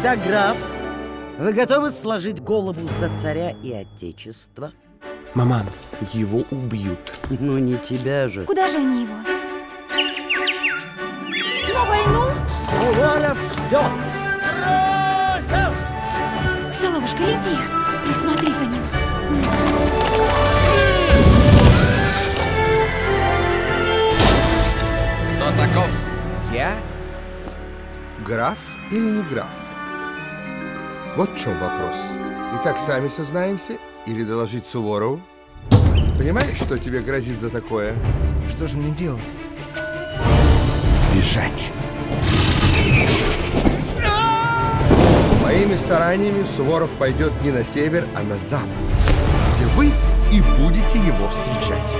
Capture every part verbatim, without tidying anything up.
Тогда, граф, вы готовы сложить голову за царя и отечество? Маман, его убьют. Ну не тебя же. Куда же они его? На войну? Суворов идет! Струсов! Соловушка, иди, присмотри за ним. Кто таков? Я? Граф или не граф? Вот в чем вопрос. Итак, сами сознаемся или доложить Суворову? Понимаешь, что тебе грозит за такое? Что же мне делать? Бежать. Моими стараниями Суворов пойдет не на север, а на запад, где вы и будете его встречать.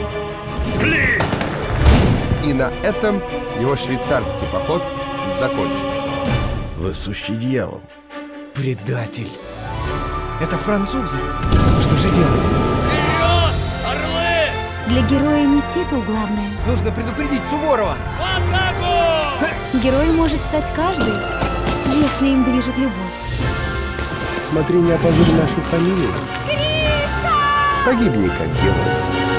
И на этом его швейцарский поход закончится. Вы сущий дьявол. Предатель. Это французы. Что же делать? Вперед, орлы! Для героя не титул главное. Нужно предупредить Суворова. В атаку! Герой может стать каждый, если им движет любовь. Смотри, не опозорь нашу фамилию. Гриша! Погибни, как герой.